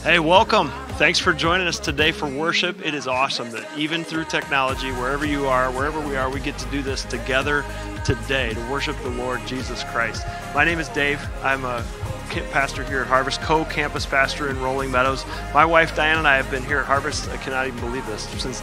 Hey, welcome. Thanks for joining us today for worship. It is awesome that even through technology, wherever you are, wherever we are, we get to do this together today to worship the Lord Jesus Christ. My name is Dave. I'm a pastor here at Harvest, co-campus pastor in Rolling Meadows. My wife Diane and I have been here at Harvest, I cannot even believe this, since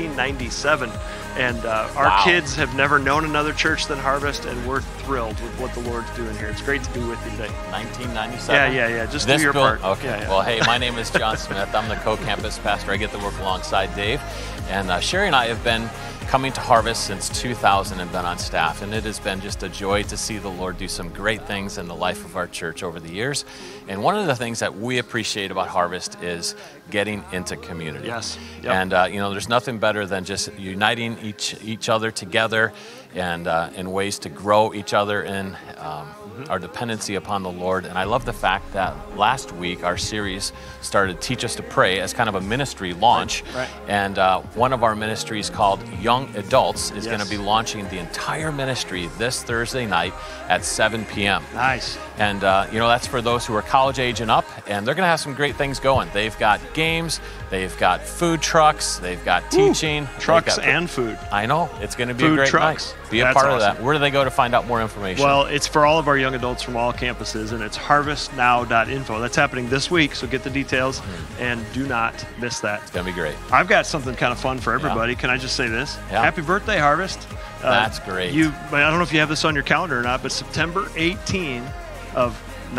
1997. And our kids have never known another church than Harvest, and we're thrilled with what the Lord's doing here. It's great to be with you today. 1997? Yeah. Just do your part. Okay. Yeah. Well, hey, my name is John Smith. I'm the co-campus pastor. I get to work alongside Dave. And Sherry and I have been coming to Harvest since 2000 and been on staff, and it has been just a joy to see the Lord do some great things in the life of our church over the years. And one of the things that we appreciate about Harvest is getting into community. Yes. Yep. And there's nothing better than just uniting each other together and in ways to grow each other in our dependency upon the Lord. And I love the fact that last week our series started Teach Us to Pray as kind of a ministry launch. Right. And one of our ministries called Young Adults is going to be launching the entire ministry this Thursday night at 7 p.m. Nice. And, that's for those who are college age and up, and they're going to have some great things going. They've got games, they've got food trucks, they've got teaching. Trucks and food. I know. It's going to be Food a great trucks. night. Be a That's part of awesome. that. Where do they go to find out more information? Well, it's for all of our young adults from all campuses, and it's harvestnow.info. That's happening this week, so get the details, and do not miss that. It's going to be great. I've got something kind of fun for everybody. Can I just say this? Yeah. Happy birthday, Harvest. That's great. I don't know if you have this on your calendar or not, but September 18 of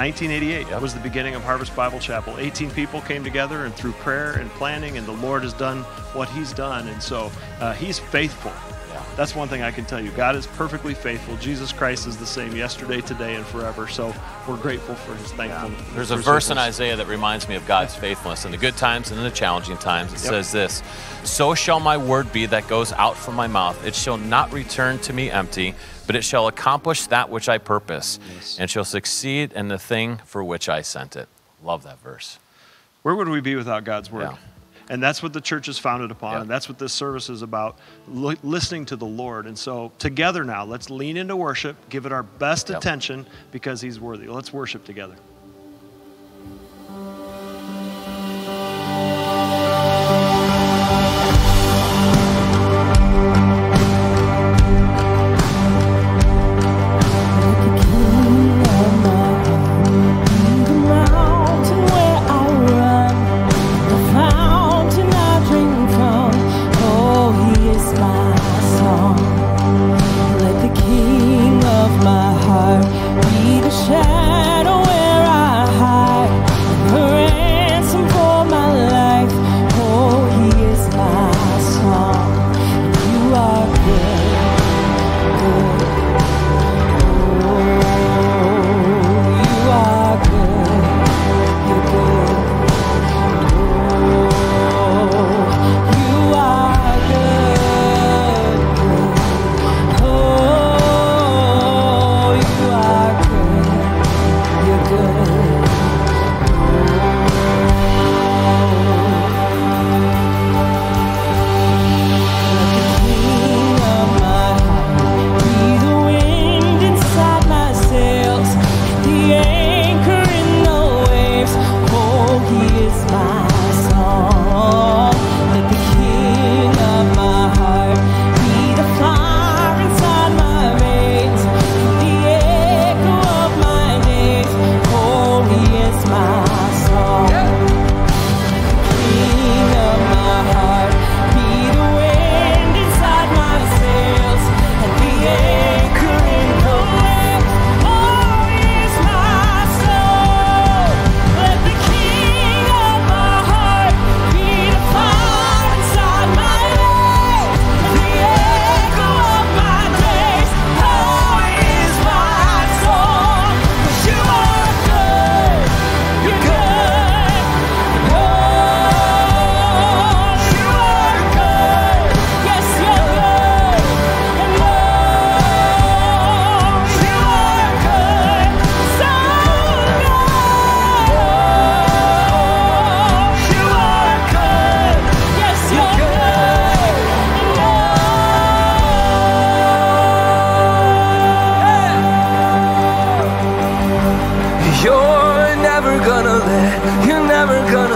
1988 was the beginning of Harvest Bible Chapel. 18 people came together, and through prayer and planning, and the Lord has done what He's done, and so He's faithful. That's one thing I can tell you. God is perfectly faithful. Jesus Christ is the same yesterday, today, and forever. So we're grateful for His thankfulness. There's a verse in Isaiah that reminds me of God's faithfulness in the good times and in the challenging times. It says this: "So shall my word be that goes out from my mouth. It shall not return to me empty, but it shall accomplish that which I purpose, and shall succeed in the thing for which I sent it." Love that verse. Where would we be without God's word? Yeah. And that's what the church is founded upon, and that's what this service is about, listening to the Lord. And so together now, let's lean into worship, give it our best attention, because He's worthy. Let's worship together. Shadow where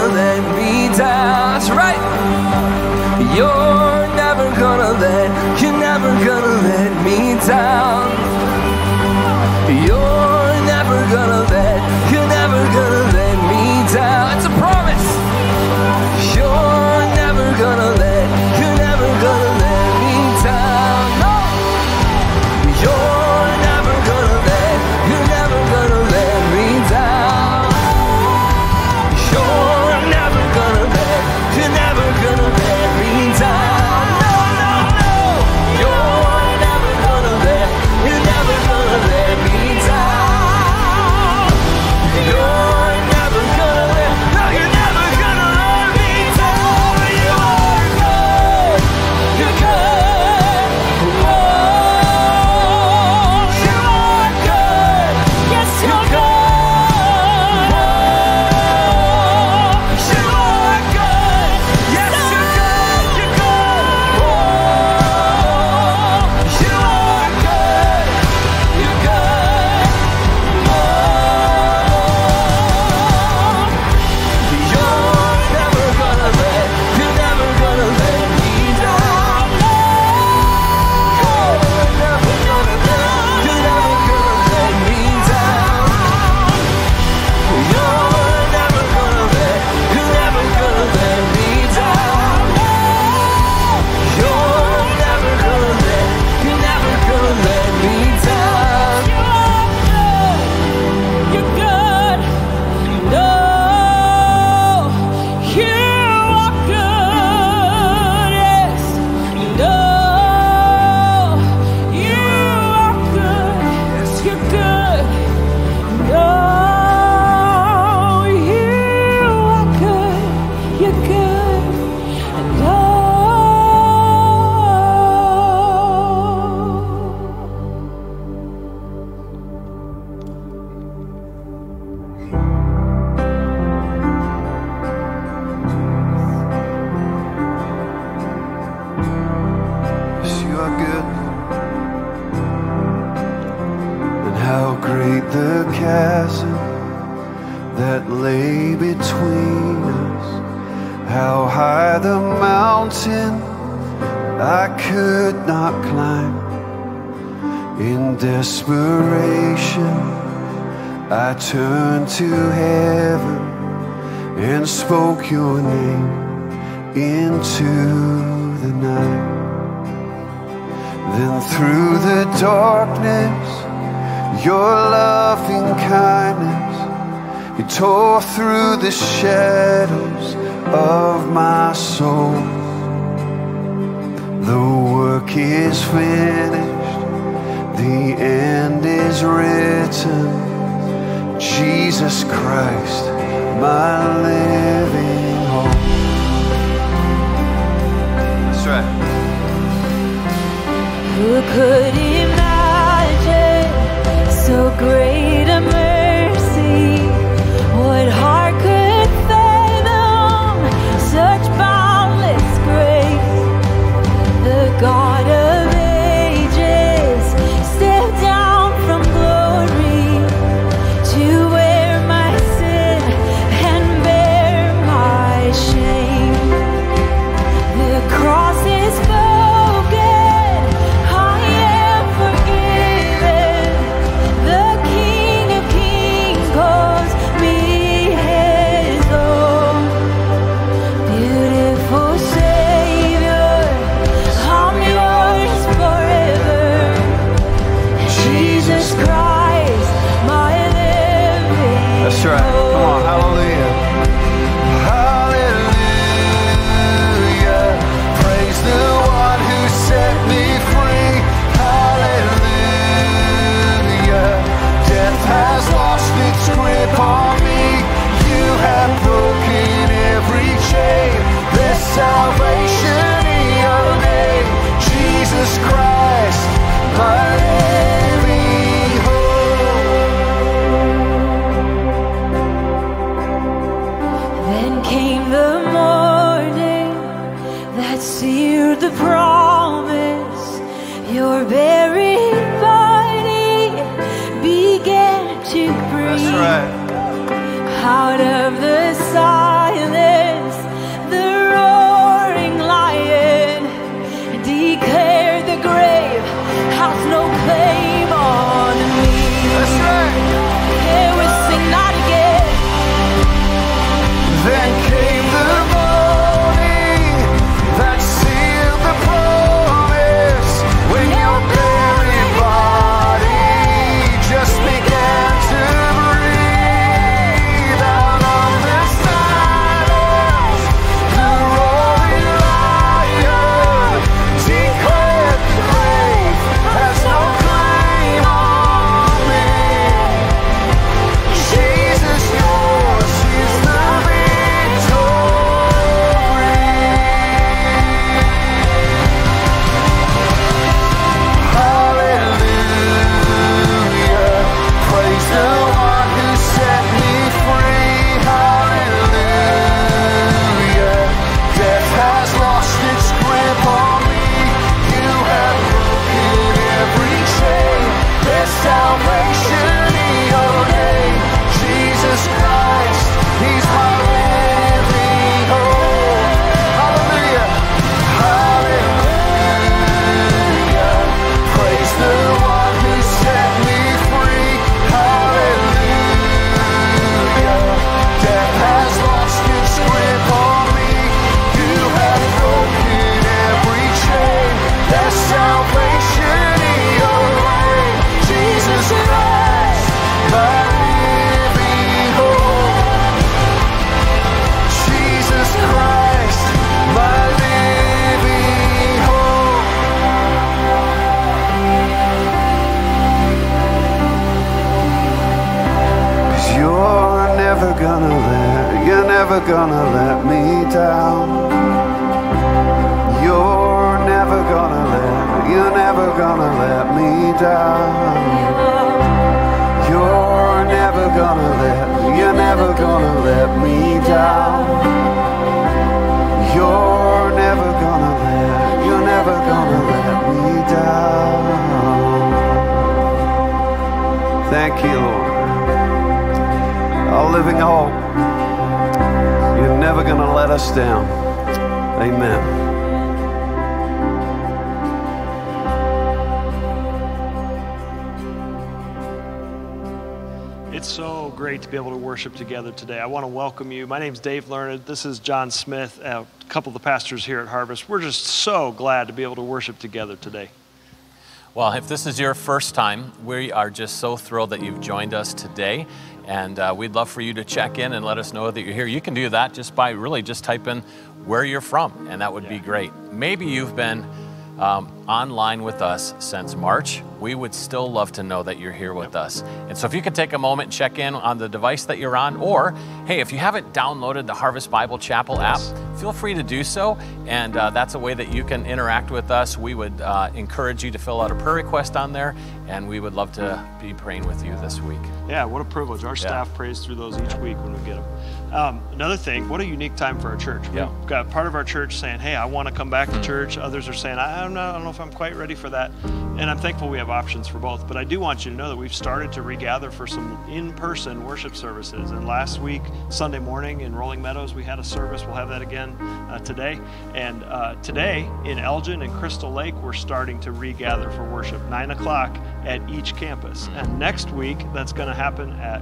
gonna let me down. That's right. You're never gonna let me down. You're never gonna let me down. It's a promise. You're never gonna let me down. No. You're never gonna let me down. You're never gonna let me down. No, no, no. You're never gonna let me down. You're never gonna let, no, you're never gonna let me down. You are good. You're good. Oh, you are good. Yes, you're good. You are good. Yes, you're good. You're good. Oh, you are good. You're good. Oh, you're never gonna let me down. You're never gonna let me down. You're never gonna let me down. You're never gonna let me down. You're good. No, you are good. Yes, no, you are good. Yes, you're good. No, you are good. You're good. No. Yes, you are good. And how great the chasm that lay between us. How high the mountain I could not climb. In desperation, I turned to heaven and spoke your name into the night. Then through the darkness, your loving kindness, you tore through the shadows of my soul. The work is finished, the end is written. Jesus Christ, my living hope. That's right. Who could imagine so great a mercy? What heart could fathom such boundless grace? The God of ages stepped down from glory to wear my sin and bear my shame. The cross is spoken, I am forgiven. The King of Kings calls me his own. Beautiful Savior, I'm yours forever. Jesus Christ, my living That's right. Come on, hallelujah. Hallelujah. Praise the one who set me free. Hallelujah. Death has lost its grip on me. You have broken every chain. There's salvation in your name. Jesus Christ, my living hope. Then came the morning that sealed the promise. Your buried body began to breathe. That's right. Out of the silence never gonna let me down. You're never gonna let me down. You're never gonna let me down. You're never gonna let me down. Thank you, Lord. Our living hope. You're never gonna let us down. Amen. It's so great to be able to worship together today. I want to welcome you. My name's Dave Learned. This is John Smith, a couple of the pastors here at Harvest. We're just so glad to be able to worship together today. Well, if this is your first time, we are just so thrilled that you've joined us today. And we'd love for you to check in and let us know that you're here. You can do that just by really just type in where you're from, and that would be great. Maybe you've been online with us since March. We would still love to know that you're here with us. And so if you could take a moment and check in on the device that you're on, or hey, if you haven't downloaded the Harvest Bible Chapel app, feel free to do so. And that's a way that you can interact with us. We would encourage you to fill out a prayer request on there, and we would love to be praying with you this week. Yeah, what a privilege. Our staff prays through those each week when we get them. Another thing, what a unique time for our church. We've got part of our church saying, hey, I want to come back to church. Others are saying, I don't know if I'm quite ready for that. And I'm thankful we have options for both. But I do want you to know that we've started to regather for some in-person worship services. And last week, Sunday morning in Rolling Meadows, we had a service. We'll have that again today. And today in Elgin and Crystal Lake, we're starting to regather for worship, 9 o'clock at each campus. And next week, that's going to happen at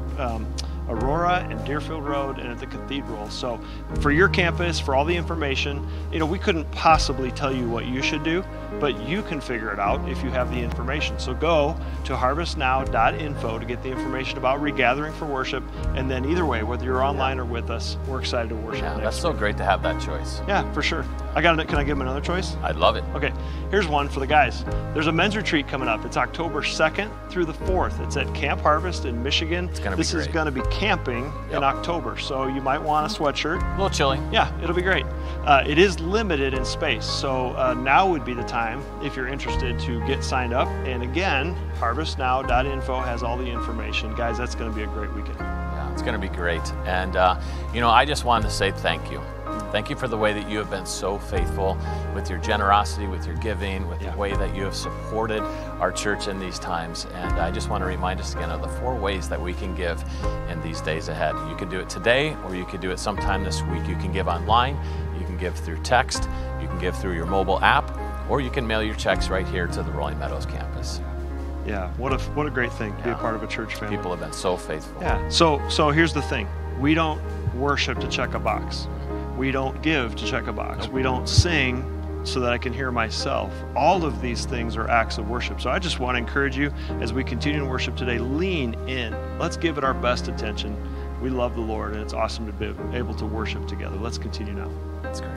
Aurora and Deerfield Road and at the Cathedral. So for your campus, for all the information, we couldn't possibly tell you what you should do, but you can figure it out if you have the information. So go to harvestnow.info to get the information about regathering for worship. And then either way, whether you're online or with us, we're excited to worship next That's so week. Great to have that choice. Yeah, for sure. Can I give them another choice? I'd love it. Okay, here's one for the guys. There's a men's retreat coming up. It's October 2nd through the 4th. It's at Camp Harvest in Michigan. It's gonna be This great. is going to be camping in October, so you might want a sweatshirt. A little chilly. Yeah, it'll be great. It is limited in space, so now would be the time, if you're interested, to get signed up. And again, harvestnow.info has all the information. Guys, that's going to be a great weekend. Yeah, it's going to be great. And, I just wanted to say thank you. Thank you for the way that you have been so faithful with your generosity, with your giving, with the way that you have supported our church in these times. And I just want to remind us again of the 4 ways that we can give in these days ahead. You can do it today, or you can do it sometime this week. You can give online, you can give through text, you can give through your mobile app, or you can mail your checks right here to the Rolling Meadows campus. Yeah, what a great thing to be a part of a church family. People have been so faithful. Yeah, so here's the thing. We don't worship to check a box. We don't give to check a box. We don't sing so that I can hear myself. All of these things are acts of worship. So I just want to encourage you, as we continue to worship today, lean in. Let's give it our best attention. We love the Lord, and it's awesome to be able to worship together. Let's continue now. That's great.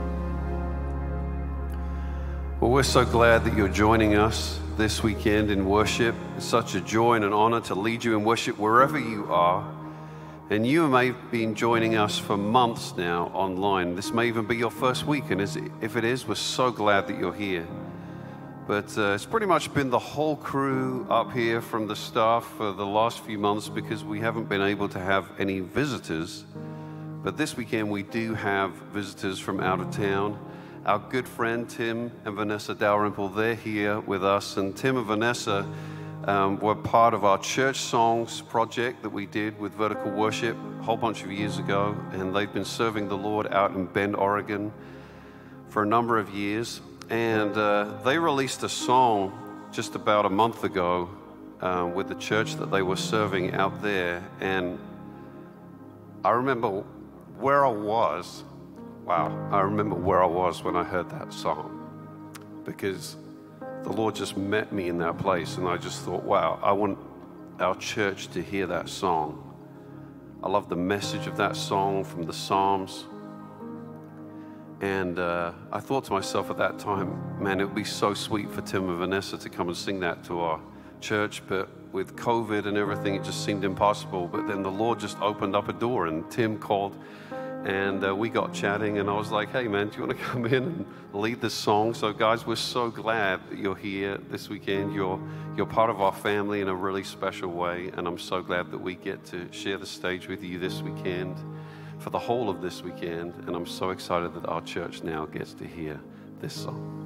Well, we're so glad that you're joining us this weekend in worship. It's such a joy and an honor to lead you in worship wherever you are. And you may have been joining us for months now online. This may even be your first week, and if it is, we're so glad that you're here. But it's pretty much been the whole crew up here from the staff for the last few months because we haven't been able to have any visitors. But this weekend we do have visitors from out of town. Our good friend Tim and Vanessa Dalrymple, they're here with us. And Tim and Vanessa were part of our church songs project that we did with Vertical Worship a whole bunch of years ago. And they've been serving the Lord out in Bend, Oregon for a number of years. And they released a song just about a month ago with the church that they were serving out there. And I remember where I was. Wow, I remember where I was when I heard that song, because the Lord just met me in that place, and I just thought, wow, I want our church to hear that song. I love the message of that song from the Psalms. And I thought to myself at that time, man, it would be so sweet for Tim and Vanessa to come and sing that to our church, but with COVID and everything, it just seemed impossible. But then the Lord just opened up a door, and Tim called And we got chatting, and I was like, hey, man, do you want to come in and lead this song? So, guys, we're so glad that you're here this weekend. You're part of our family in a really special way, and I'm so glad that we get to share the stage with you this weekend for the whole of this weekend, and I'm so excited that our church now gets to hear this song.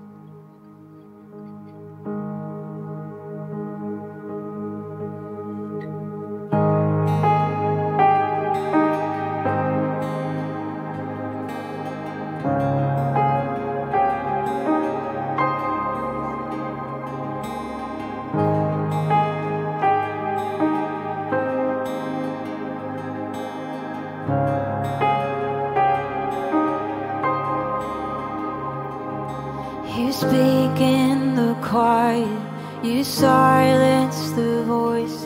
You speak in the quiet, you silence the voices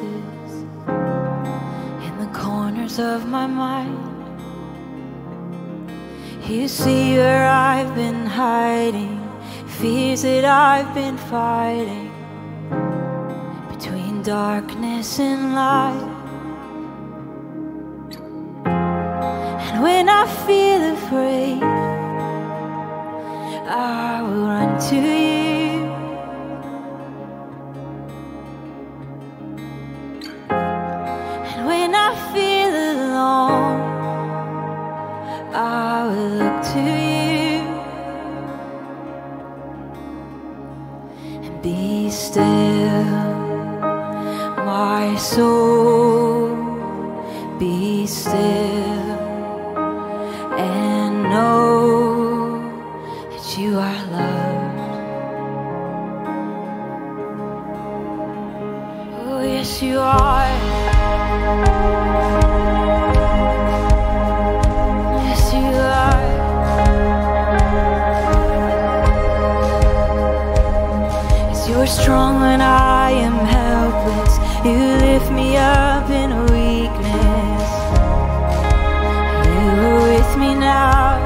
in the corners of my mind. You see where I've been hiding, fears that I've been fighting between darkness and light. And when I feel afraid, I will run to you. And when I feel alone, I will look to you. And be still, my soul, be still, and know you are loved. Oh, yes, you are. Yes, you are. Yes, you're strong when I am helpless. You lift me up in weakness. You are with me now.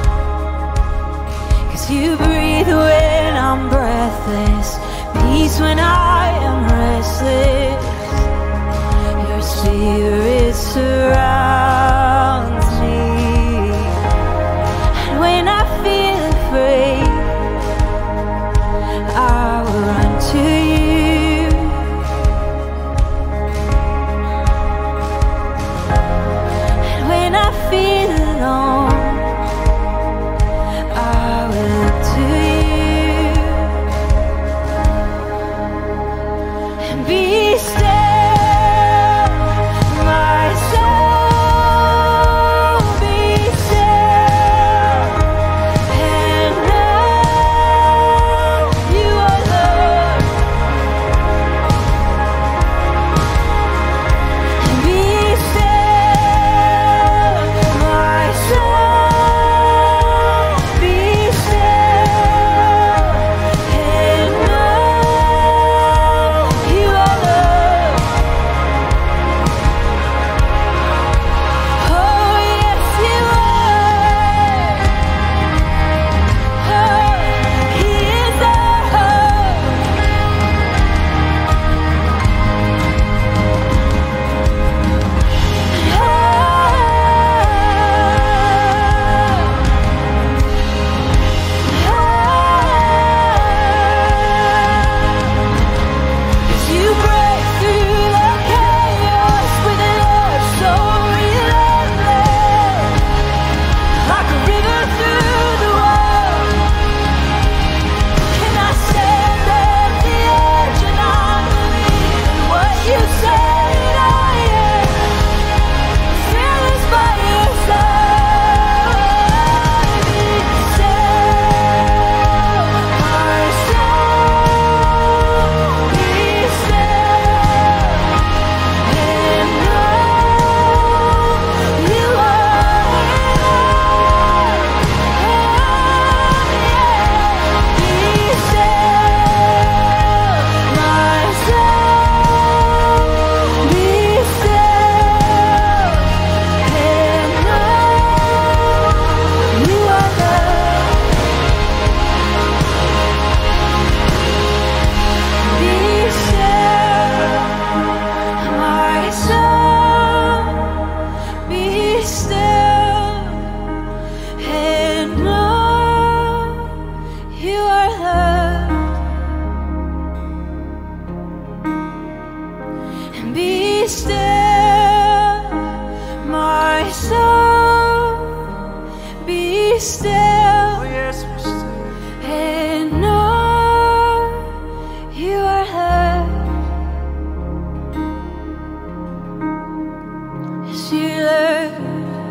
You breathe when I'm breathless, peace when I am restless. Your spirit surrounds me. And when I feel afraid, I will run to you. And when I feel alone, be still, my soul. soul, be still. Oh, yes, be still. And know you are heard as you learn.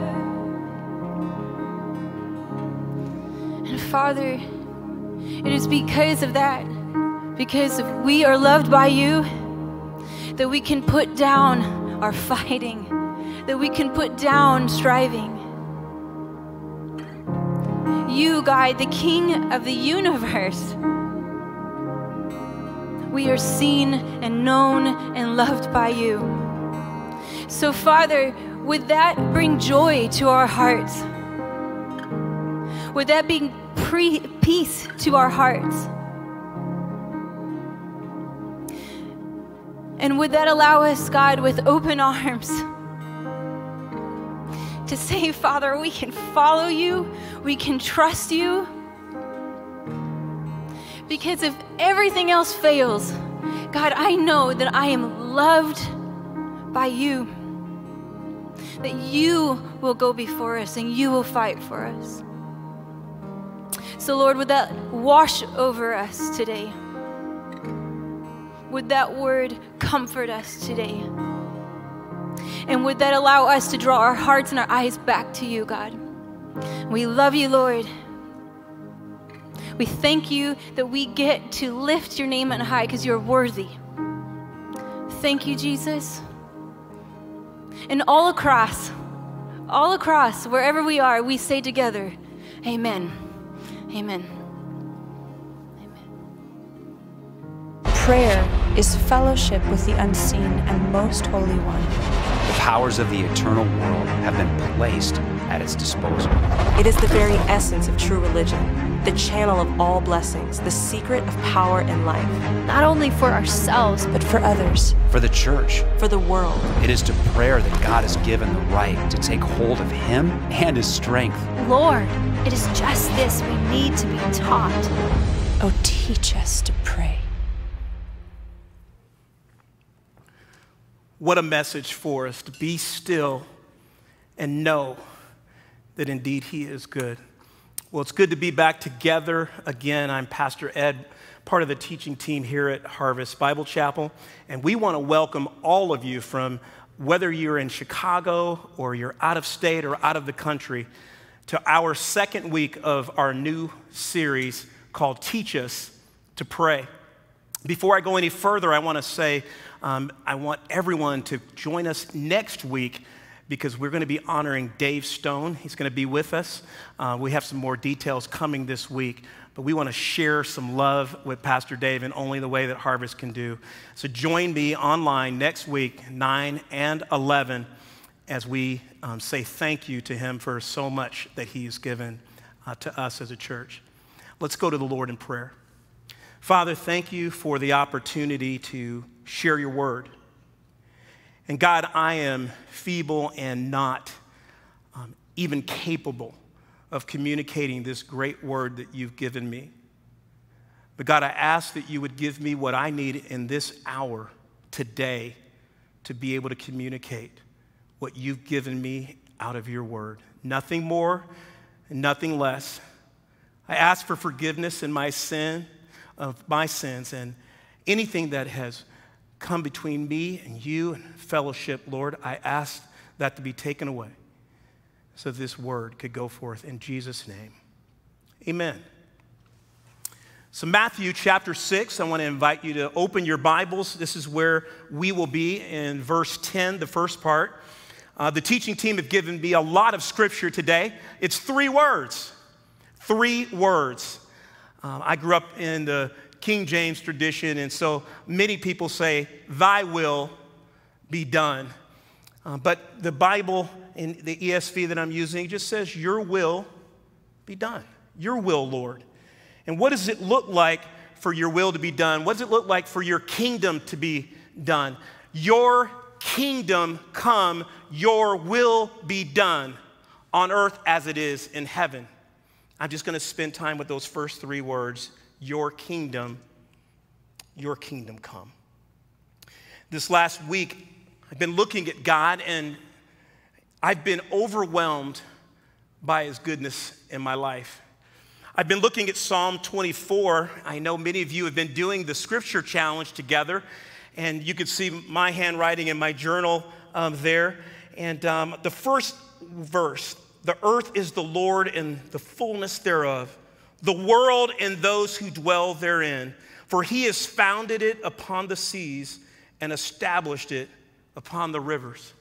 And Father, it is because of that, because we are loved by you, that we can put down our fighting, that we can put down striving. You, God, the King of the universe. We are seen and known and loved by you. So, Father, would that bring joy to our hearts? Would that bring peace to our hearts? And would that allow us, God, with open arms to say, Father, we can follow you, we can trust you. Because if everything else fails, God, I know that I am loved by you, that you will go before us and you will fight for us. So, Lord, would that wash over us today? Would that word comfort us today? And would that allow us to draw our hearts and our eyes back to you, God? We love you, Lord. We thank you that we get to lift your name on high because you're worthy. Thank you, Jesus. And all across, wherever we are, we say together, amen. Amen. Prayer is fellowship with the unseen and most holy one. The powers of the eternal world have been placed at its disposal. It is the very essence of true religion, the channel of all blessings, the secret of power and life. Not only for ourselves, But for others, For the church, For the world, it is to prayer that God has given the right to take hold of Him and His strength. Lord, it is just this we need to be taught. oh, teach us to pray. What a message for us to be still and know that indeed He is good. Well, it's good to be back together again. I'm Pastor Ed, part of the teaching team here at Harvest Bible Chapel, and we want to welcome all of you from whether you're in Chicago or you're out of state or out of the country to our second week of our new series called Teach Us to Pray. Before I go any further, I want to say I want everyone to join us next week because we're going to be honoring Dave Stone. He's going to be with us. We have some more details coming this week, but we want to share some love with Pastor Dave in only the way that Harvest can do. So join me online next week, 9 and 11, as we say thank you to him for so much that he's given to us as a church. Let's go to the Lord in prayer. Father, thank you for the opportunity to share your word. And God, I am feeble and not even capable of communicating this great word that you've given me. But God, I ask that you would give me what I need in this hour today to be able to communicate what you've given me out of your word. Nothing more and nothing less. I ask for forgiveness of my sins and anything that has come between me and you and fellowship, Lord, I ask that to be taken away so this word could go forth in Jesus' name. Amen. So Matthew chapter 6, I want to invite you to open your Bibles. This is where we will be in verse 10, the first part. The teaching team have given me a lot of scripture today. It's 3 words. 3 words. I grew up in the King James tradition, and so many people say, thy will be done. But the Bible in the ESV that I'm using just says, your will be done. Your will, Lord. And what does it look like for your will to be done? What does it look like for your kingdom to be done? Your kingdom come, your will be done on earth as it is in heaven. I'm just going to spend time with those first 3 words. Your kingdom come. This last week, I've been looking at God, and I've been overwhelmed by his goodness in my life. I've been looking at Psalm 24. I know many of you have been doing the scripture challenge together, and you can see my handwriting in my journal there. And the first verse, the earth is the Lord and the fullness thereof, the world and those who dwell therein. For he has founded it upon the seas and established it upon the rivers.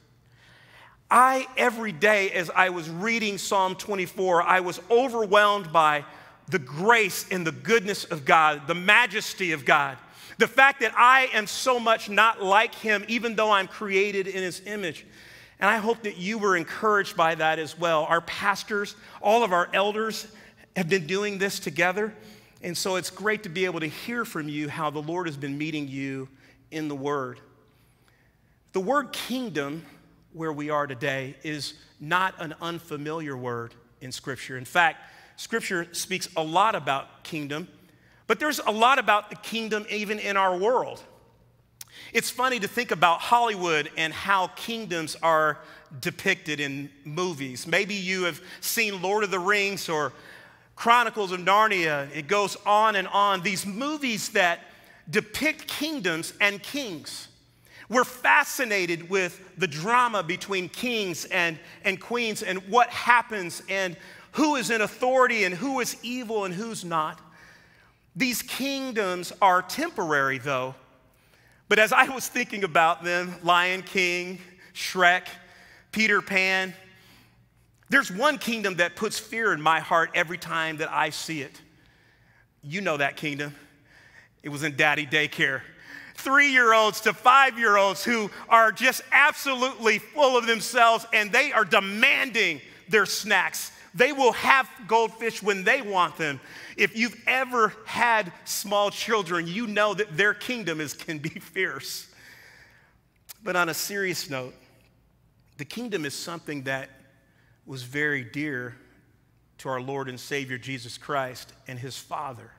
Every day as I was reading Psalm 24, I was overwhelmed by the grace and the goodness of God, the majesty of God, the fact that I am so much not like him, even though I'm created in his image. And I hope that you were encouraged by that as well. Our pastors, all of our elders have been doing this together. And so it's great to be able to hear from you how the Lord has been meeting you in the Word. The word kingdom, where we are today, is not an unfamiliar word in Scripture. In fact, Scripture speaks a lot about kingdom, but there's a lot about the kingdom even in our world. It's funny to think about Hollywood and how kingdoms are depicted in movies. Maybe you have seen Lord of the Rings or Chronicles of Narnia. It goes on and on. These movies that depict kingdoms and kings. We're fascinated with the drama between kings and queens and what happens and who is in authority and who is evil and who's not. These kingdoms are temporary, though. But as I was thinking about them, Lion King, Shrek, Peter Pan, there's one kingdom that puts fear in my heart every time that I see it. You know that kingdom. It was in Daddy Daycare. 3-year-olds to 5-year-olds who are just absolutely full of themselves, and they are demanding their snacks. They will have goldfish when they want them. If you've ever had small children, you know that their kingdom can be fierce. But on a serious note, the kingdom is something that was very dear to our Lord and Savior Jesus Christ and his Father.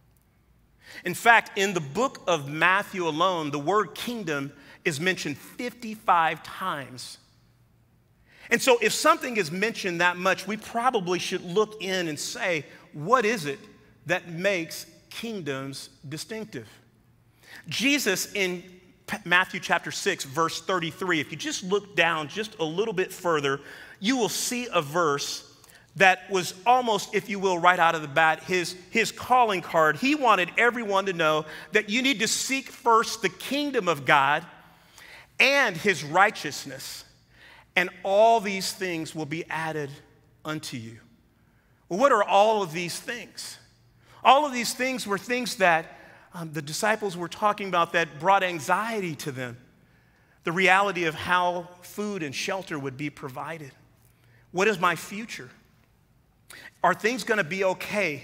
In fact, in the book of Matthew alone, the word kingdom is mentioned 55 times. And so if something is mentioned that much, we probably should look in and say, what is it that makes kingdoms distinctive? Jesus in Matthew chapter 6, verse 33, if you just look down just a little bit further, you will see a verse that was almost, if you will, right out of the bat, his calling card. He wanted everyone to know that you need to seek first the kingdom of God and his righteousness, and all these things will be added unto you. Well, what are all of these things? All of these things were things that the disciples were talking about that brought anxiety to them. The reality of how food and shelter would be provided. What is my future? Are things going to be okay?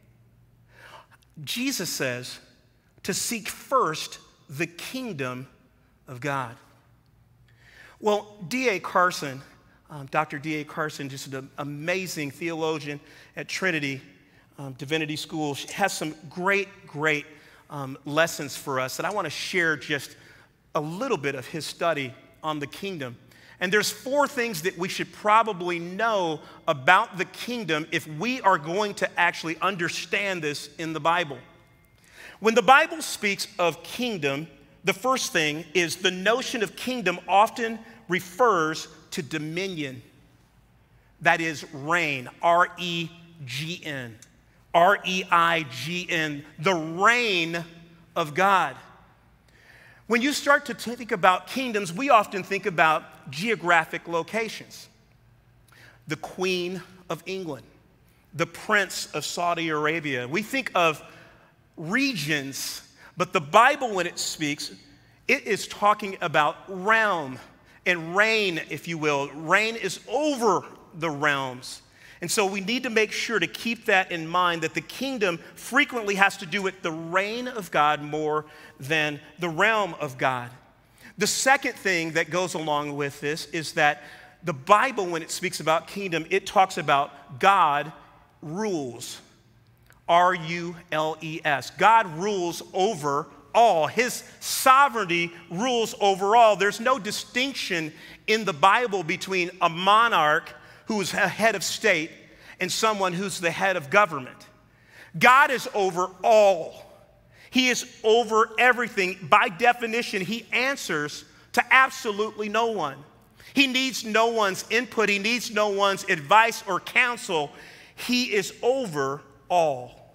Jesus says to seek first the kingdom of God. Well, D.A. Carson, Dr. D.A. Carson, just an amazing theologian at Trinity Divinity School, has some great lessons for us. And I want to share just a little bit of his study on the kingdom. And there's 4 things that we should probably know about the kingdom if we are going to actually understand this in the Bible. When the Bible speaks of kingdom, the first thing is the notion of kingdom often refers to dominion. That is reign, R-E-G-N, R-E-I-G-N, the reign of God. When you start to think about kingdoms, we often think about geographic locations. The Queen of England, the Prince of Saudi Arabia. We think of regions, but the Bible, when it speaks, it is talking about realm and reign, if you will. Reign is over the realms. And so we need to make sure to keep that in mind, that the kingdom frequently has to do with the reign of God more than the realm of God. The second thing that goes along with this is that the Bible, when it speaks about kingdom, it talks about God rules, R-U-L-E-S. God rules over all. His sovereignty rules over all. There's no distinction in the Bible between a monarch who's a head of state and someone who's the head of government. God is over all. He is over everything. By definition, he answers to absolutely no one. He needs no one's input. He needs no one's advice or counsel. He is over all.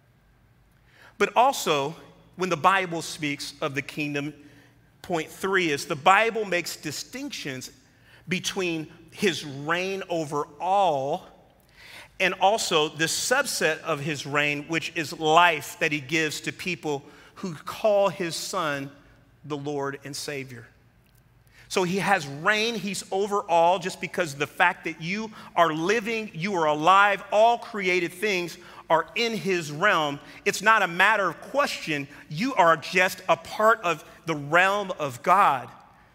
But also, when the Bible speaks of the kingdom, point 3 is the Bible makes distinctions between his reign over all and also the subset of his reign, which is life that he gives to people who call his son the Lord and Savior. So he has reign, he's over all, just because the fact that you are living, you are alive, all created things are in his realm. It's not a matter of question. You are just a part of the realm of God.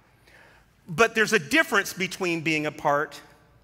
But there's a difference between being a part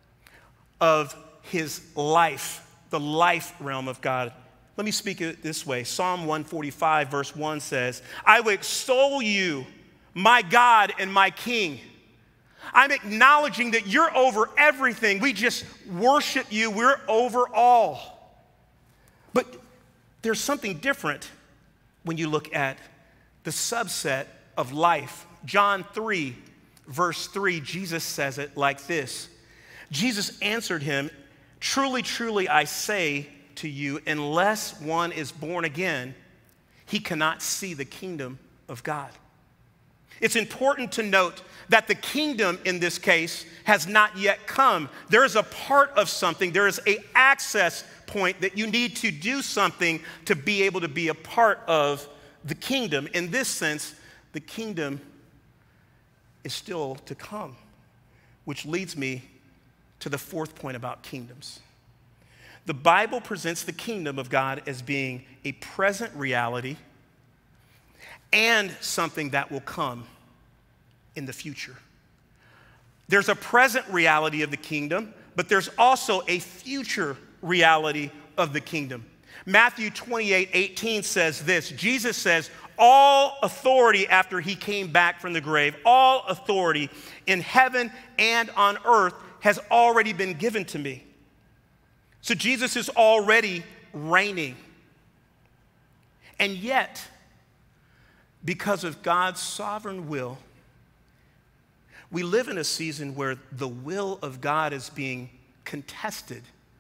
of his life, the life realm of God. Let me speak it this way. Psalm 145 verse 1 says, I will extol you, my God and my King. I'm acknowledging that you're over everything. We just worship you. We're over all. But there's something different when you look at the subset of life. John 3 verse 3, Jesus says it like this. Jesus answered him, truly, truly, I say to you, unless one is born again, he cannot see the kingdom of God. It's important to note that the kingdom in this case has not yet come. There is a part of something, there is an access point that you need to do something to be able to be a part of the kingdom. In this sense, the kingdom is still to come, which leads me to the fourth point about kingdoms. The Bible presents the kingdom of God as being a present reality and something that will come in the future. There's a present reality of the kingdom, but there's also a future reality of the kingdom. Matthew 28:18 says this. Jesus says, all authority after he came back from the grave, all authority in heaven and on earth has already been given to me. So Jesus is already reigning. And yet, because of God's sovereign will, we live in a season where the will of God is being contested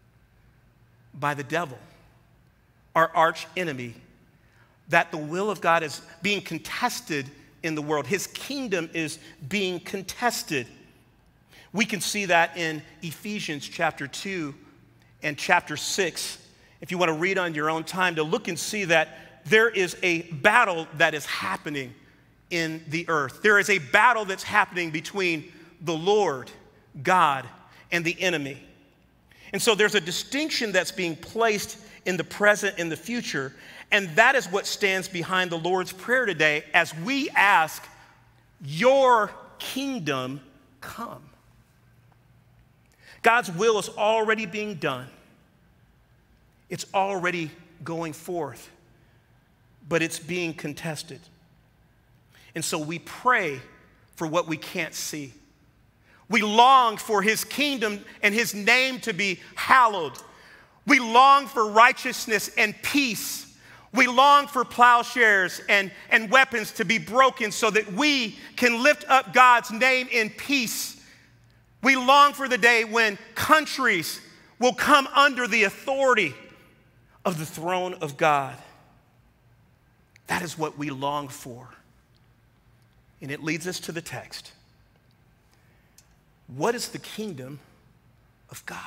by the devil, our arch enemy, that the will of God is being contested in the world. His kingdom is being contested. We can see that in Ephesians chapter 2 and chapter 6. If you want to read on your own time, to look and see that there is a battle that is happening in the earth. There is a battle that's happening between the Lord, God, and the enemy. And so there's a distinction that's being placed in the present and the future, and that is what stands behind the Lord's Prayer today as we ask, your kingdom come. God's will is already being done. It's already going forth, but it's being contested. And so we pray for what we can't see. We long for his kingdom and his name to be hallowed. We long for righteousness and peace. We long for plowshares and weapons to be broken so that we can lift up God's name in peace. We long for the day when countries will come under the authority of the throne of God. That is what we long for. And it leads us to the text. What is the kingdom of God?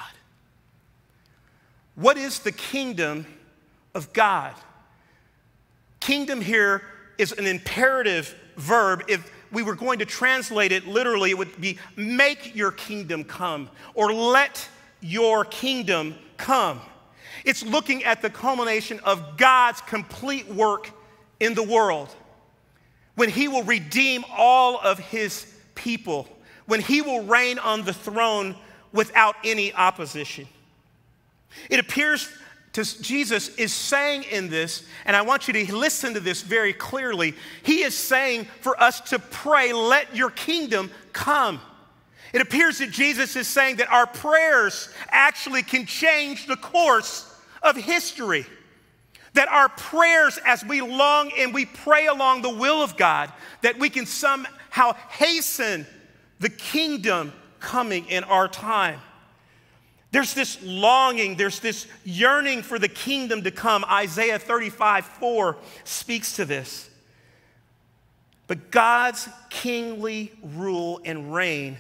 What is the kingdom of God? Kingdom here is an imperative verb. If we were going to translate it literally, it would be make your kingdom come, or let your kingdom come. It's looking at the culmination of God's complete work in the world, when he will redeem all of his people, when he will reign on the throne without any opposition. It appears Because Jesus is saying in this, and I want you to listen to this very clearly, he is saying for us to pray, let your kingdom come. It appears that Jesus is saying that our prayers actually can change the course of history. That our prayers, as we long and we pray along the will of God, that we can somehow hasten the kingdom coming in our time. There's this longing, there's this yearning for the kingdom to come. Isaiah 35:4 speaks to this. But God's kingly rule and reign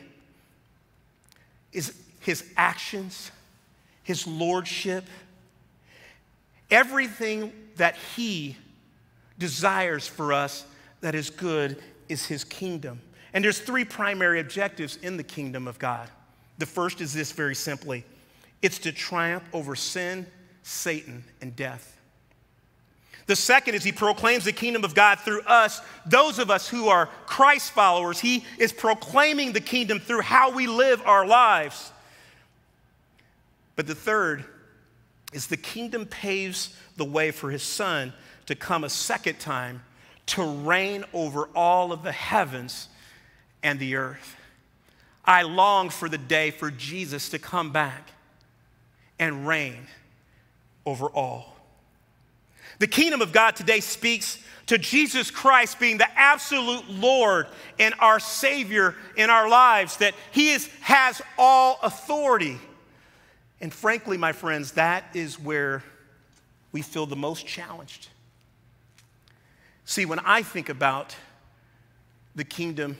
is his actions, his lordship, everything that he desires for us that is good is his kingdom. And there's three primary objectives in the kingdom of God. The first is this very simply. It's to triumph over sin, Satan, and death. The second is he proclaims the kingdom of God through us, those of us who are Christ followers. He is proclaiming the kingdom through how we live our lives. But the third is the kingdom paves the way for his son to come a second time to reign over all of the heavens and the earth. I long for the day for Jesus to come back and reign over all. The kingdom of God today speaks to Jesus Christ being the absolute Lord and our Savior in our lives, that he has all authority. And frankly, my friends, that is where we feel the most challenged. See, when I think about the kingdom,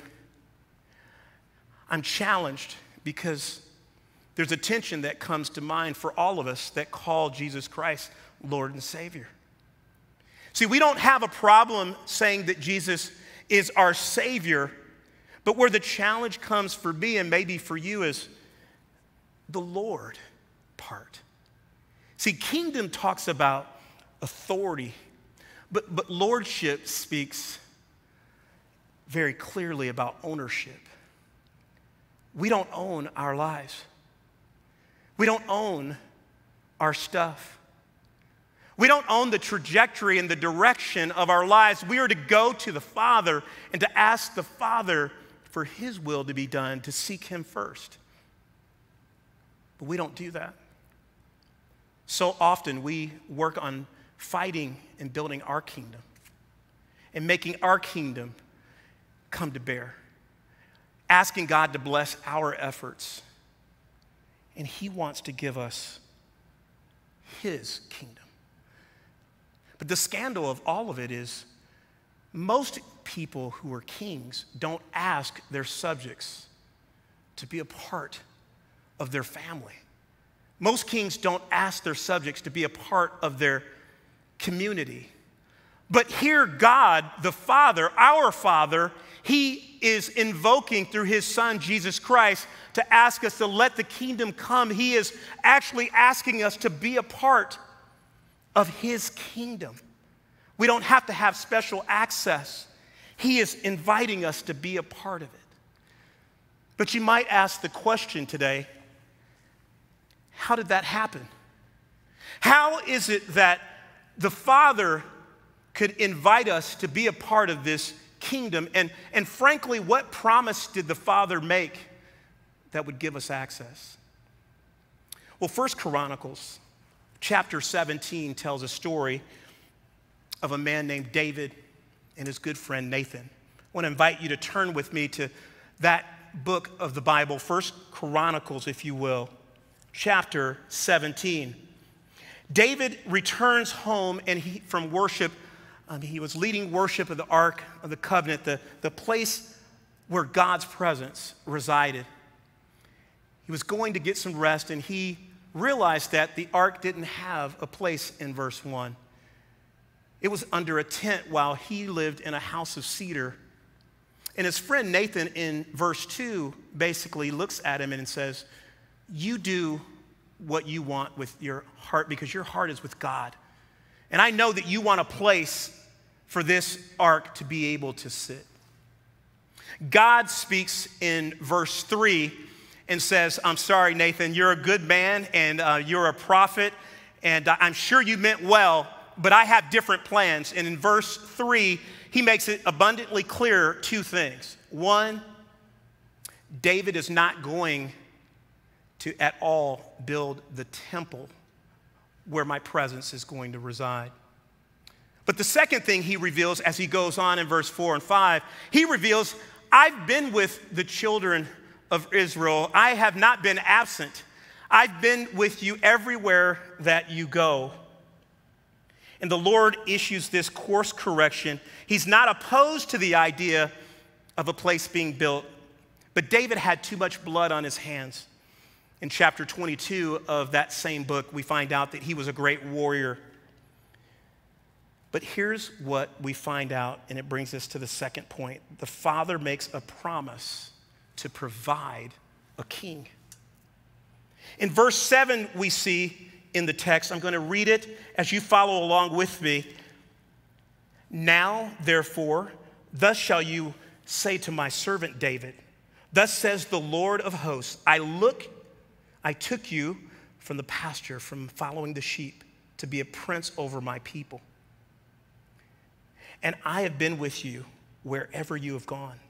I'm challenged because there's a tension that comes to mind for all of us that call Jesus Christ Lord and Savior. See, we don't have a problem saying that Jesus is our Savior, but where the challenge comes for me and maybe for you is the Lord part. See, kingdom talks about authority, but lordship speaks very clearly about ownership. We don't own our lives. We don't own our stuff. We don't own the trajectory and the direction of our lives. We are to go to the Father and to ask the Father for his will to be done, to seek him first. But we don't do that. So often we work on fighting and building our kingdom and making our kingdom come to bear, asking God to bless our efforts. And he wants to give us his kingdom. But the scandal of all of it is most people who are kings don't ask their subjects to be a part of their family. Most kings don't ask their subjects to be a part of their community. But here God, the Father, our Father, he is invoking through his Son, Jesus Christ, to ask us to let the kingdom come. He is actually asking us to be a part of his kingdom. We don't have to have special access. He is inviting us to be a part of it. But you might ask the question today, how did that happen? How is it that the Father could invite us to be a part of this kingdom? And frankly, what promise did the Father make that would give us access? Well, 1 Chronicles chapter 17 tells a story of a man named David and his good friend Nathan. I want to invite you to turn with me to that book of the Bible, 1 Chronicles, if you will, chapter 17. David returns home and from worship. He was leading worship of the Ark of the Covenant, the place where God's presence resided. He was going to get some rest, and he realized that the ark didn't have a place in verse 1. It was under a tent while he lived in a house of cedar. And his friend Nathan in verse 2 basically looks at him and says, you do what you want with your heart because your heart is with God. And I know that you want a place for this ark to be able to sit. God speaks in verse 3 and says, I'm sorry, Nathan, you're a good man and you're a prophet and I'm sure you meant well, but I have different plans. And in verse 3, he makes it abundantly clear two things. One, David is not going to at all build the temple where my presence is going to reside. But the second thing he reveals as he goes on in verse 4 and 5, he reveals, I've been with the children of Israel. I have not been absent. I've been with you everywhere that you go. And the Lord issues this course correction. He's not opposed to the idea of a place being built, but David had too much blood on his hands. In chapter 22 of that same book, we find out that he was a great warrior. But here's what we find out, and it brings us to the second point. The Father makes a promise to provide a king. In verse 7, we see in the text, I'm going to read it as you follow along with me. Now, therefore, thus shall you say to my servant David, thus says the Lord of hosts, I took you from the pasture, from following the sheep, to be a prince over my people. And I have been with you wherever you have gone.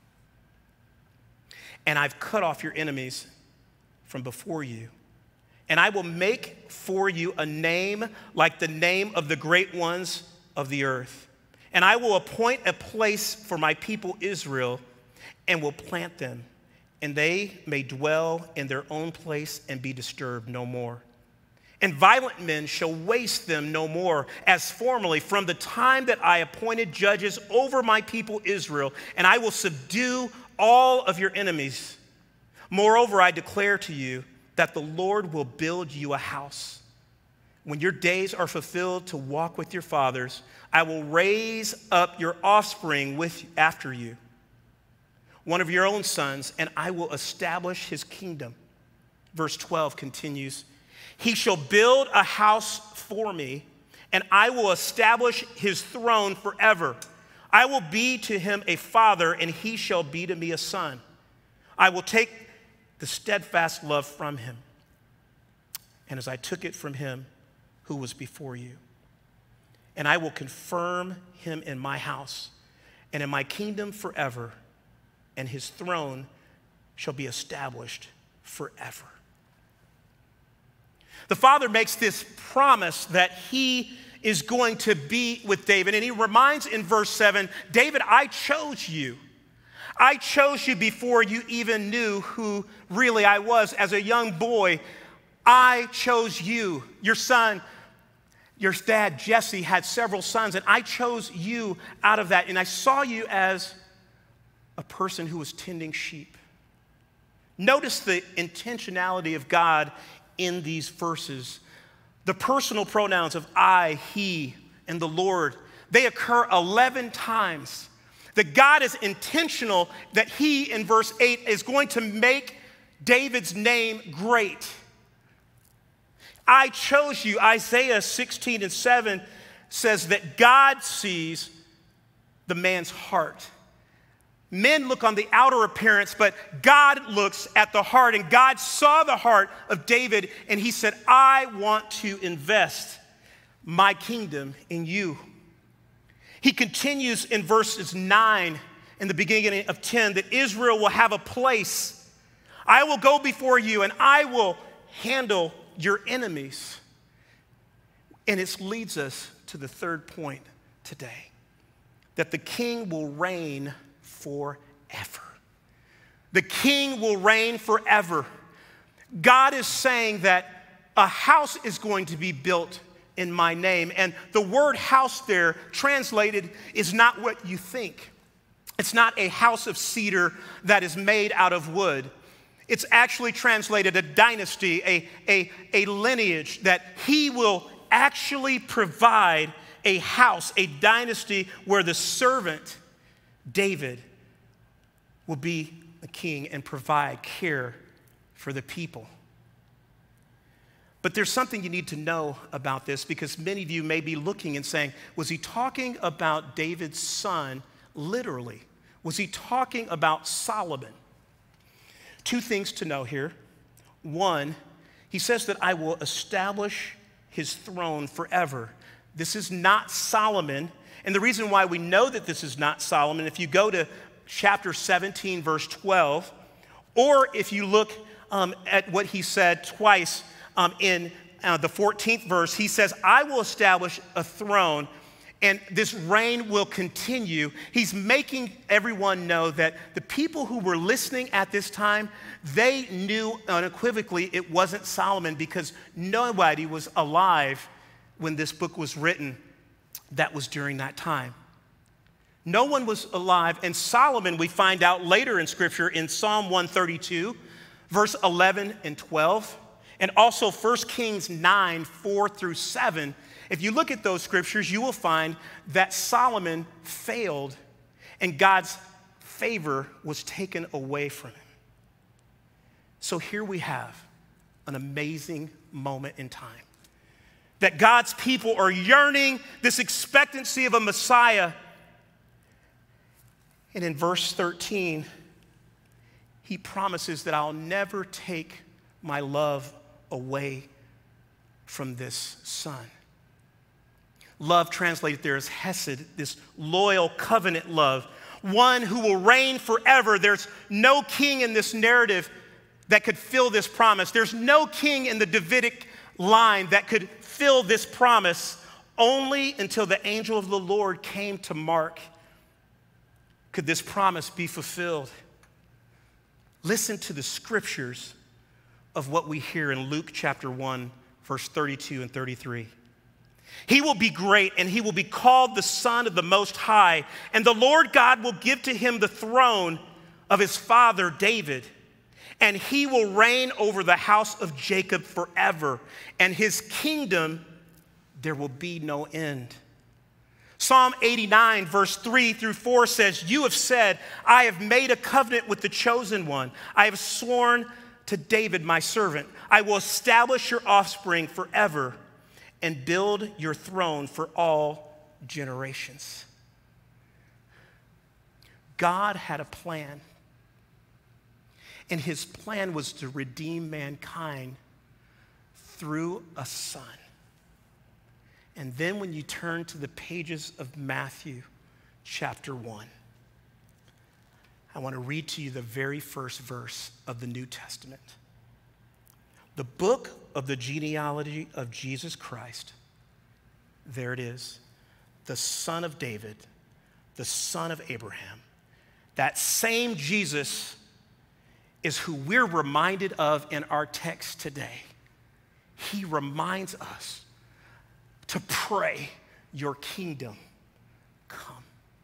And I've cut off your enemies from before you. And I will make for you a name like the name of the great ones of the earth. And I will appoint a place for my people Israel and will plant them, and they may dwell in their own place and be disturbed no more. And violent men shall waste them no more, as formerly, from the time that I appointed judges over my people Israel, and I will subdue all of your enemies. Moreover, I declare to you that the Lord will build you a house. When your days are fulfilled to walk with your fathers, I will raise up your offspring after you, one of your own sons, and I will establish his kingdom. Verse 12 continues, he shall build a house for me, and I will establish his throne forever. I will be to him a father, and he shall be to me a son. I will take the steadfast love from him, and as I took it from him who was before you. And I will confirm him in my house and in my kingdom forever, and his throne shall be established forever. The Father makes this promise that he is going to be with David, and he reminds in verse 7, David, I chose you. I chose you before you even knew who really I was. As a young boy, I chose you. Your son, your dad, Jesse, had several sons, and I chose you out of that. And I saw you as a person who was tending sheep. Notice the intentionality of God in these verses. The personal pronouns of I, he, and the Lord, they occur 11 times. That God is intentional that he, in verse 8, is going to make David's name great. I chose you. Isaiah 16:7 says that God sees the man's heart. Men look on the outer appearance, but God looks at the heart. And God saw the heart of David, and he said, I want to invest my kingdom in you. He continues in verses 9 and the beginning of 10 that Israel will have a place. I will go before you, and I will handle your enemies. And it leads us to the third point today, that the king will reign forever. The king will reign forever. God is saying that a house is going to be built in my name. And the word house there translated is not what you think. It's not a house of cedar that is made out of wood. It's actually translated a dynasty, a lineage, that he will actually provide a house, a dynasty where the servant, David, will be the king and provide care for the people. But there's something you need to know about this, because many of you may be looking and saying, was he talking about David's son literally? Was he talking about Solomon? Two things to know here. One, he says that I will establish his throne forever. This is not Solomon. And the reason why we know that this is not Solomon, if you go to chapter 17, verse 12, or if you look at what he said twice in the 14th verse, he says, I will establish a throne and this reign will continue. He's making everyone know that the people who were listening at this time, they knew unequivocally it wasn't Solomon, because nobody was alive when this book was written. That was during that time. No one was alive. And Solomon, we find out later in Scripture in Psalm 132, verse 11 and 12, and also 1 Kings 9, 4 through 7. If you look at those scriptures, you will find that Solomon failed and God's favor was taken away from him. So here we have an amazing moment in time that God's people are yearning this expectancy of a Messiah. And in verse 13, he promises that I'll never take my love away from this son. Love translated there as hesed, this loyal covenant love, one who will reign forever. There's no king in this narrative that could fill this promise. There's no king in the Davidic line that could fill this promise. Only until the angel of the Lord came to Mark could this promise be fulfilled. Listen to the scriptures of what we hear in Luke chapter 1, verse 32 and 33. He will be great, and he will be called the Son of the Most High, and the Lord God will give to him the throne of his father David, and he will reign over the house of Jacob forever, and his kingdom there will be no end. Psalm 89, verse 3 through 4 says, you have said, I have made a covenant with the chosen one. I have sworn to David, my servant, I will establish your offspring forever and build your throne for all generations. God had a plan, and his plan was to redeem mankind through a son. And then when you turn to the pages of Matthew chapter 1, I want to read to you the very first verse of the New Testament. The book of the genealogy of Jesus Christ, there it is, the son of David, the son of Abraham. That same Jesus is who we're reminded of in our text today. He reminds us to pray, your kingdom come.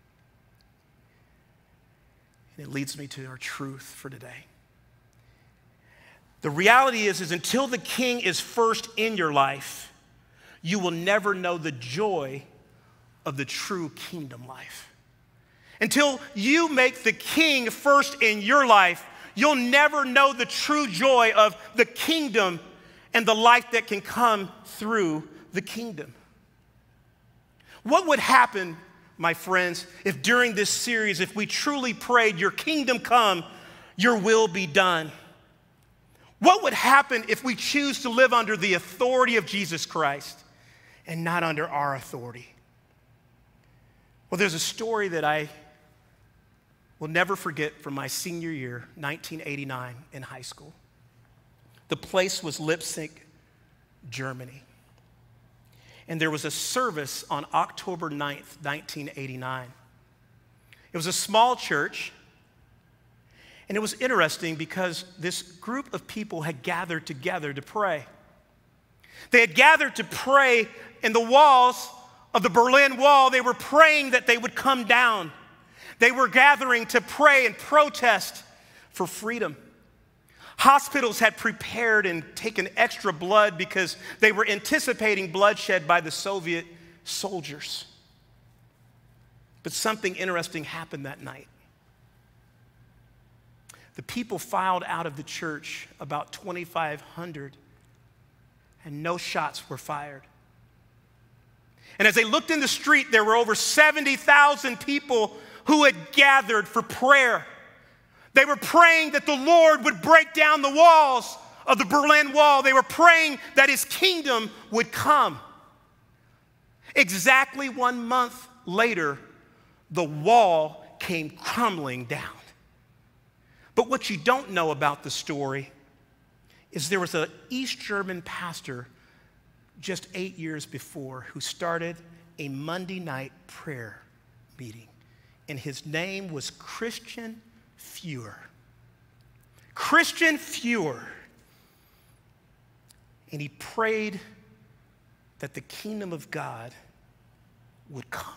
And it leads me to our truth for today. The reality is until the king is first in your life, you will never know the joy of the true kingdom life. Until you make the king first in your life, you'll never know the true joy of the kingdom and the life that can come through the kingdom. What would happen, my friends, if during this series, if we truly prayed, your kingdom come, your will be done? What would happen if we choose to live under the authority of Jesus Christ and not under our authority? Well, there's a story that I will never forget from my senior year, 1989, in high school. The place was Leipzig, Germany. And there was a service on October 9th, 1989. It was a small church. And it was interesting because this group of people had gathered together to pray. They had gathered to pray in the walls of the Berlin Wall. They were praying that they would come down. They were gathering to pray and protest for freedom. Hospitals had prepared and taken extra blood because they were anticipating bloodshed by the Soviet soldiers. But something interesting happened that night. The people filed out of the church, about 2,500, and no shots were fired. And as they looked in the street, there were over 70,000 people who had gathered for prayer. They were praying that the Lord would break down the walls of the Berlin Wall. They were praying that his kingdom would come. Exactly 1 month later, the wall came crumbling down. But what you don't know about the story is there was an East German pastor just 8 years before who started a Monday night prayer meeting, and his name was Christian Fuhr. Christian Fuhr. And he prayed that the kingdom of God would come.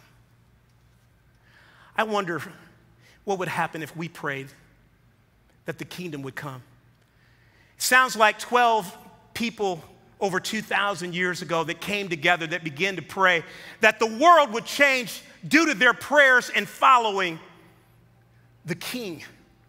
I wonder what would happen if we prayed that the kingdom would come. It sounds like 12 people over 2,000 years ago that came together, that began to pray that the world would change due to their prayers and following the King.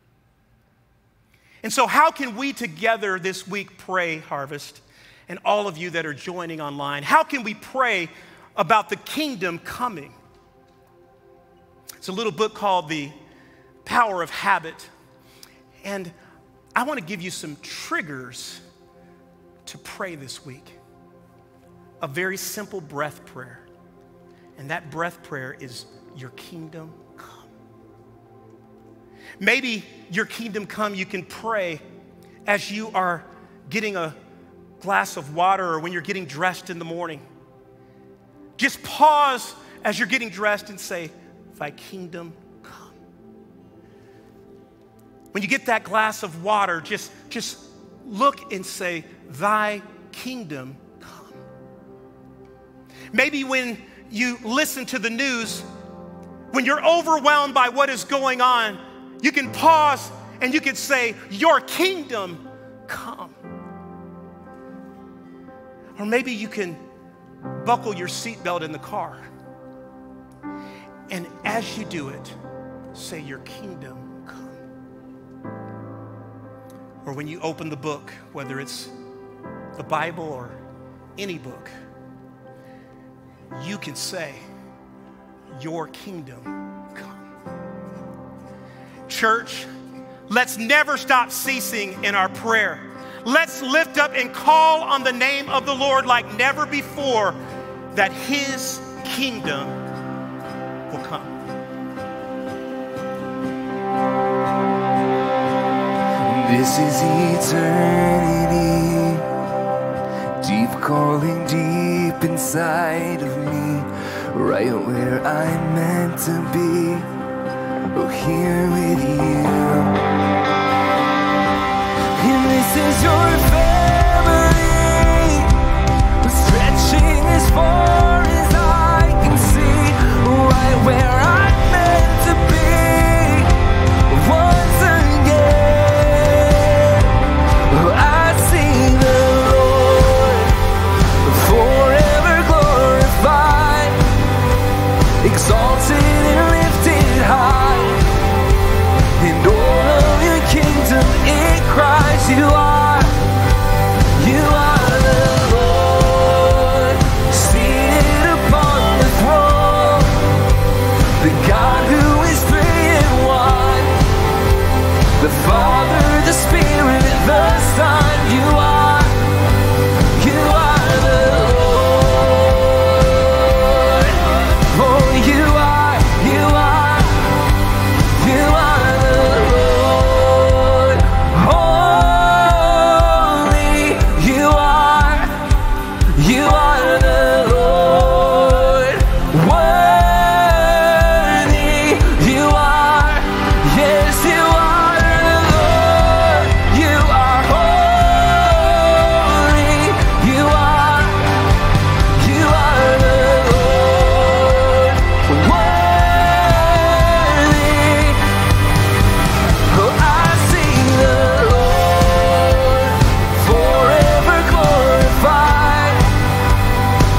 And so how can we together this week pray, Harvest, and all of you that are joining online, how can we pray about the kingdom coming? It's a little book called The Power of Habit. And I want to give you some triggers to pray this week. A very simple breath prayer. And that breath prayer is, your kingdom come. Maybe your kingdom come, you can pray as you are getting a glass of water or when you're getting dressed in the morning. Just pause as you're getting dressed and say, thy kingdom come. When you get that glass of water, just look and say, thy kingdom come. Maybe when you listen to the news, when you're overwhelmed by what is going on, you can pause and you can say, your kingdom come. Or maybe you can buckle your seatbelt in the car. And as you do it, say, your kingdom come. Or when you open the book, whether it's the Bible or any book, you can say, your kingdom come. Church, let's never stop ceasing in our prayer. Let's lift up and call on the name of the Lord like never before, that his kingdom will come. This is eternity, deep calling deep inside of me, right where I'm meant to be, oh, here with you. And this is your family, stretching as far as I can see, right where I'm meant to be. Once again, I see the Lord forever glorified, exalted and lifted high, and all of your kingdom in Christ you are the Lord, seated upon the throne, the God who is 3 in 1, the Father, the Spirit, the Son. You are the Lord. Oh, you are the Lord. Holy, you are the Lord. Worthy, you are. Yes, you are the Lord. You are holy. You are the Lord. Worthy. Oh, I see the Lord forever glorified,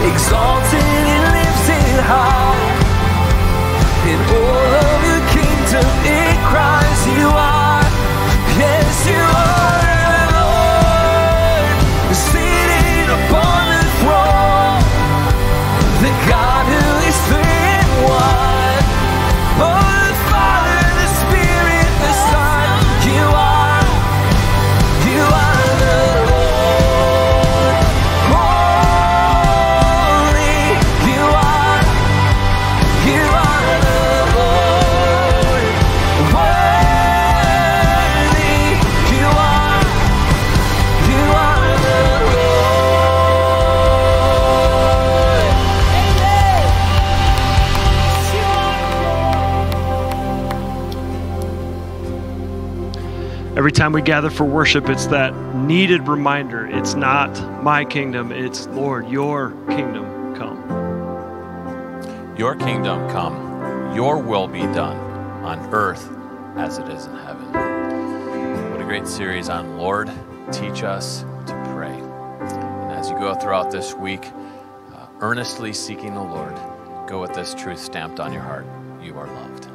Every time we gather for worship, it's that needed reminder. It's not my kingdom, it's, Lord, your kingdom come. Your kingdom come, your will be done on earth as it is in heaven. What a great series on Lord, teach us to pray. And as you go throughout this week, earnestly seeking the Lord, go with this truth stamped on your heart. You are loved.